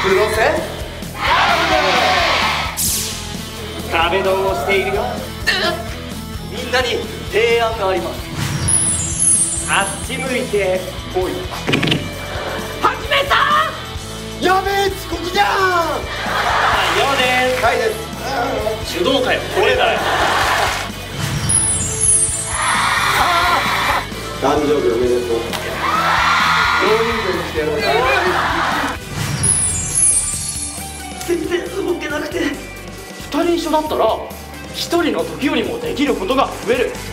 プロセ壁ドンをしているよ。みんなに提案があります。あっち向いてこい。始めた。 やべえ、遅刻じゃん。 よです。 はいです。 手動かよ、これだよ。 誕生日おめでとう。大人数にしてやろうか。 全然動けなくて。2人一緒だったら1人の時よりもできることが増える。